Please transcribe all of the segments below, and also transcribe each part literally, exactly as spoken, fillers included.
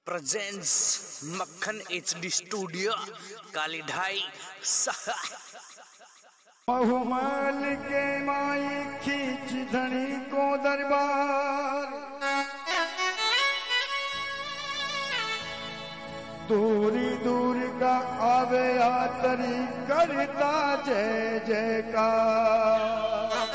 Presence मक्खन HD studio काली ढाई बहुमल के माई खींच धनी को दरबार दूरी दूर का आवे आतरी करता जय जयकार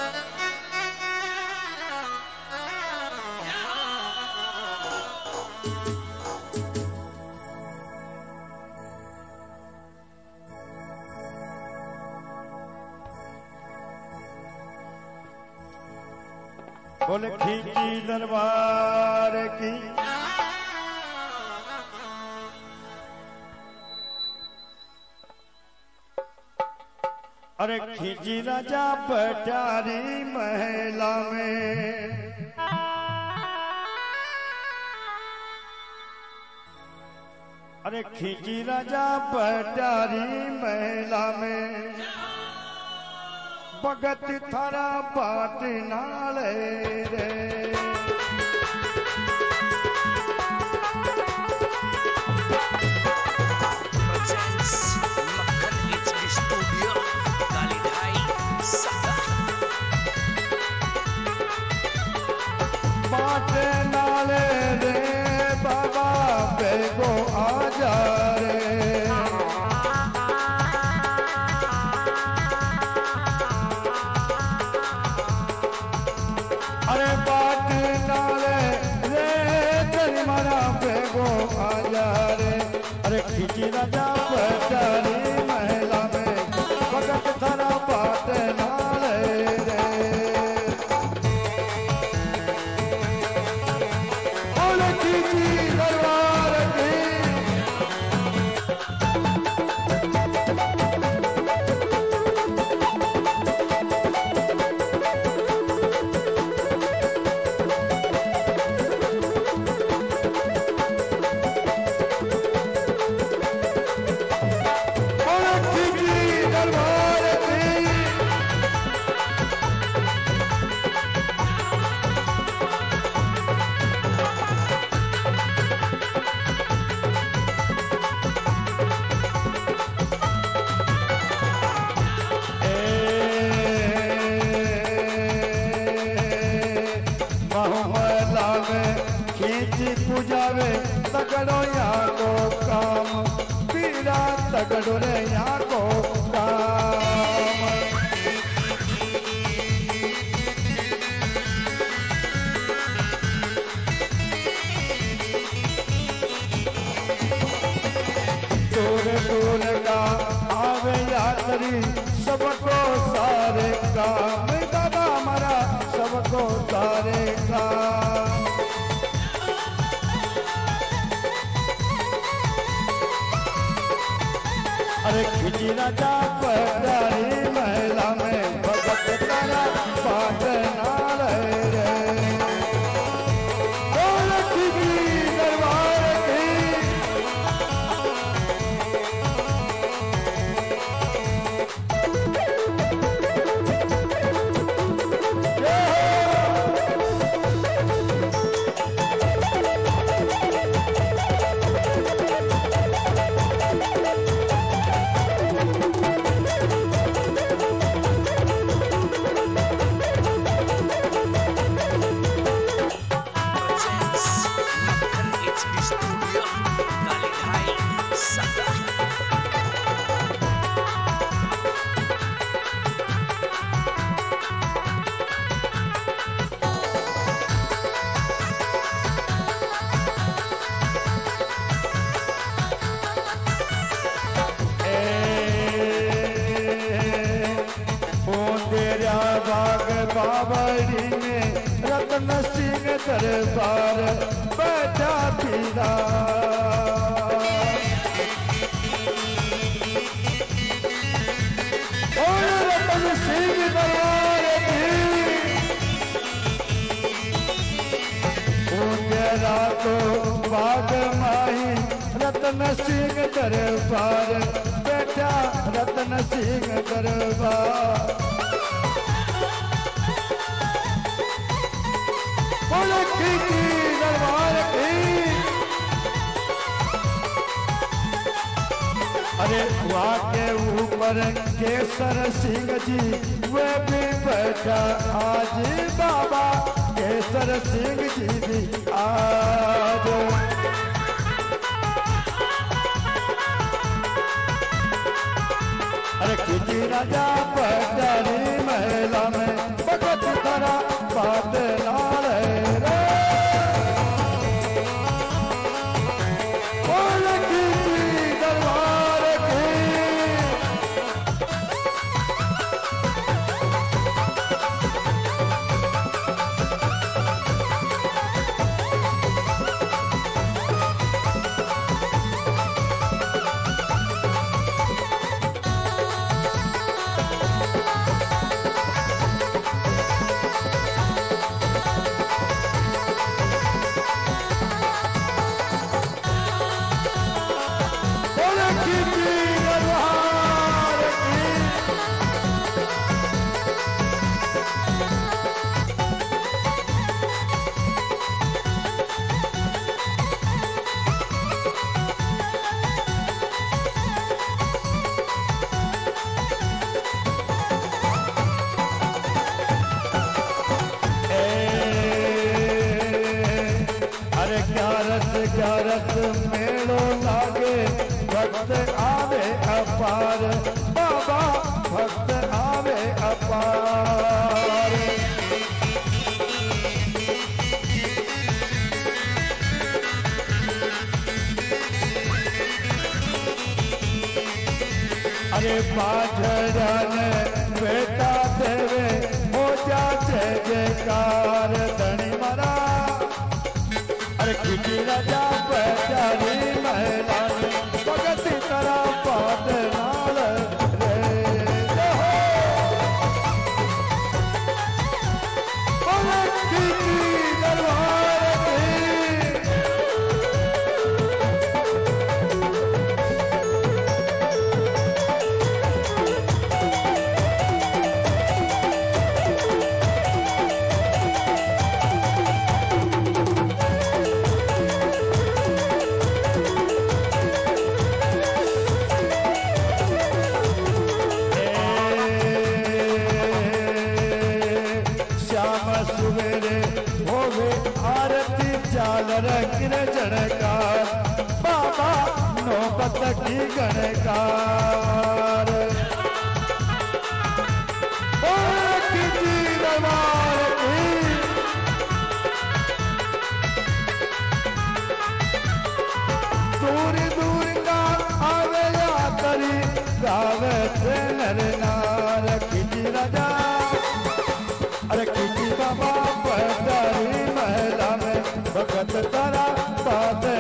बोले खींची दरबार की अरे खींची राजा पटारी महिला में अरे खींची राजा पटारी महिला में भगत थारा बाट नाले रे मक्खन एचडी स्टूडियो काली ढाई बाट नाले रे बाबा बेगो आजा रे अरे बाट नाले रे तेरी मारा बेगो आजा रे अरे खींची राजा पटारी महिला में भगत थारा बाट नाले रे बोले खींची दरबार की पूजावे तगड़ो यहाँ को काम पीड़ा तगड़ो रे यहाँ को काम दूर दूर का आवे यात्री सबको सारे काम दादा हमारा सबको सारे काम अरे खींची राजा पटारी महिला में भगत तारा बाट नाले रे बोले खींची दरबार की बाग बावड़ी में रत्न सिंह दरबार बैठा पीला और रत्न सिंह दरबार तेरा तो बाग माही रत्न सिंह दरबार बैठा रत्न सिंह दरबार बोले खींची दरबार की अरे वहाँ के ऊपर केसर सिंह जी वे भी बैठा आज बाबा केसर सिंह जी भी आज। अरे खिची राजा पटारी महिला में भगत धरा बात लाल रे बोल खिची दरबार की। ग्यारस मेलो लागे भक्त आवे अपार बाबा भक्त आवे अपार। अरे पाझरन बेटा देवे हो जा जय जयकार धनी मरा। अरे खिची राजा पचारी महिला भगत करा पात नाल रे खिची दरबार की। सवेरे होवे आरती चालर गिरजनकार बाबा नौबत की गणकार। खिची दरबार की। दूर दूर का आवे यात्री गावे से नर नार खिची राजा। अरे खिची बाबा पटारी महिला में भगत तारा बात